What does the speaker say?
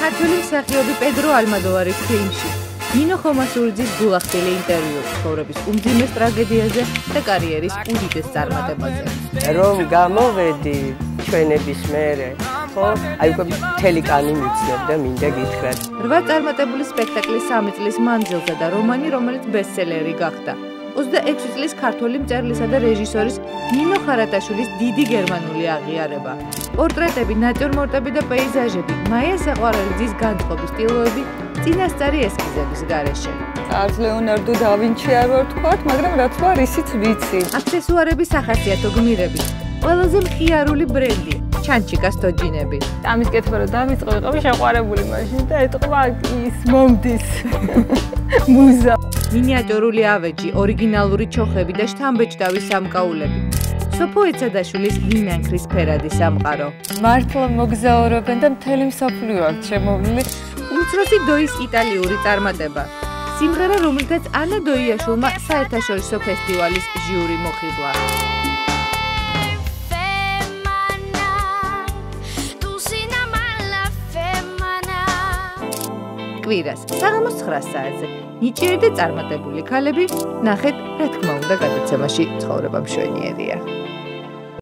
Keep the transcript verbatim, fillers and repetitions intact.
ქართველი მსახიობი პედრო ალმოდოვარის ფილმში ნინო ხომასურიძის გულახდილი ინტერვიუ ცხოვრების უმძიმეს ტრაგედიაზე და კარიერის უდიდეს წარმატებაზე. რომ გამოვედი ჩვენების მერე, ხო, აი უკვე მთელი კანი მიცნობ და მინდა გითხრათ. რვა წარმატებული სპექტაკლი სამი წლის მანძილზე და რომანი, რომელიც ბესტსელერი გახდა. ოცდაექვსი წლის ქართველი მწერლისა და რეჟისორის ნინო ხარატაშვილის დიდი გერმანული აღიარება. პორტრეტები, ნატურმორტები და პეიზაჟები, მაია საყვარელიძის განწყობის სტილოები, წინასწარი ესკიზების გარეშე. არც ლეონარდო და ვინჩი არ ვარ თქვათ, მაგრამ რაც ვარ, ისიც ვიცი. აქსესუარების სახასიათო გმირები, ყველაზე მხიარული ბრენდი, ჩანჩიკას თოჯინები. ამის კეთება რომ დავიწყო, ვიყავი შეყვარებული მაშინ და ეტყვა ის მომდის მუზა. მინიატურული ავეჯი, ორიგინალური ჩოხები და შთამბეჭდავი სამკაულები. სოფო ეცადაშვილის მინანქრის ფერადი სამყარო. მართლა მოგზაურობენ და მთელი მსოფლიო აქვს შემოვლილი. უმცროსი დოის იტალიური წარმატება. სიმღერა, რომელთაც ანა დოიაშვილმა საერთაშორისო ფესტივალის ჟიური მოხიბლა. კვირას საღამოს ცხრა საათზე ნიჭიერი და წარმატებული ქალები, ნახეთ, რა თქმა უნდა, გადაცემაში ცხოვრება მშვენიერია.